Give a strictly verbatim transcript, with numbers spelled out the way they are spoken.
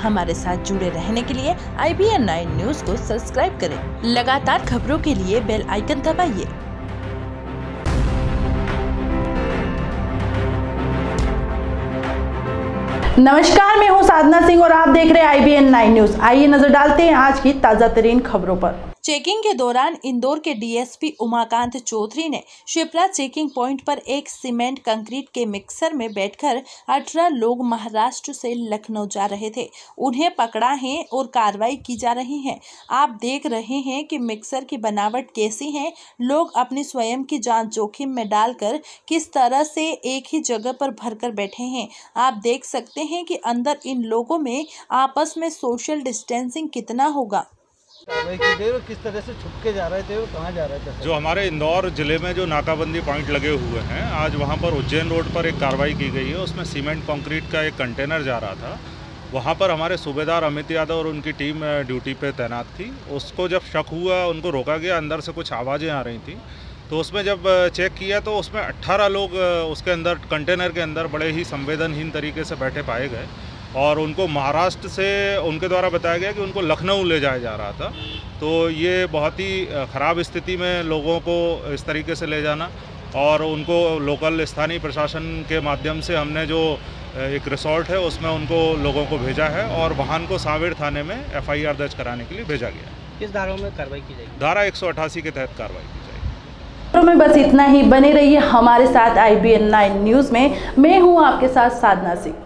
हमारे साथ जुड़े रहने के लिए I B N nine news को सब्सक्राइब करें। लगातार खबरों के लिए बेल आइकन दबाइए। नमस्कार, मैं हूं साधना सिंह और आप देख रहे हैं I B N nine news. आइए नजर डालते हैं आज की ताजा तरीन खबरों पर। चेकिंग के दौरान इंदौर के D S P Umakant Chaudhary ने शिप्रा चेकिंग पॉइंट पर एक सीमेंट कंक्रीट के मिक्सर में बैठकर अठारह लोग महाराष्ट्र से लखनऊ जा रहे थे, उन्हें पकड़ा है और कार्रवाई की जा रही है। आप देख रहे हैं कि मिक्सर की बनावट कैसी है। लोग अपनी स्वयं की जान जोखिम में डालकर किस तरह से एक ही जगह पर भरकर बैठे हैं। आप देख सकते हैं कि अंदर इन लोगों में आपस में सोशल डिस्टेंसिंग कितना होगा। किस तरह से छुप के जा रहे थे और कहाँ जा रहे थे? जो हमारे इंदौर जिले में जो नाकाबंदी पॉइंट लगे हुए हैं, आज वहाँ पर उज्जैन रोड पर एक कार्रवाई की गई है। उसमें सीमेंट कंक्रीट का एक कंटेनर जा रहा था। वहाँ पर हमारे सूबेदार अमित यादव और उनकी टीम ड्यूटी पे तैनात थी। उसको जब शक हुआ, उनको रोका गया। अंदर से कुछ आवाज़ें आ रही थी, तो उसमें जब चेक किया तो उसमें अट्ठारह लोग उसके अंदर कंटेनर के अंदर बड़े ही संवेदनहीन तरीके से बैठे पाए गए और उनको महाराष्ट्र से उनके द्वारा बताया गया कि उनको लखनऊ ले जाया जा रहा था। तो ये बहुत ही ख़राब स्थिति में लोगों को इस तरीके से ले जाना, और उनको लोकल स्थानीय प्रशासन के माध्यम से हमने जो एक रिसोर्ट है उसमें उनको लोगों को भेजा है और वाहन को सांवेड़ थाने में एफ आई आर दर्ज कराने के लिए भेजा गया। किस धाराओं में कार्रवाई की जाएगी? धारा एक सौ अट्ठासी के तहत कार्रवाई की जाएगी। में बस इतना ही। बने रहिए हमारे साथ I B N nine news में। मैं हूँ आपके साथ साधना सिंह।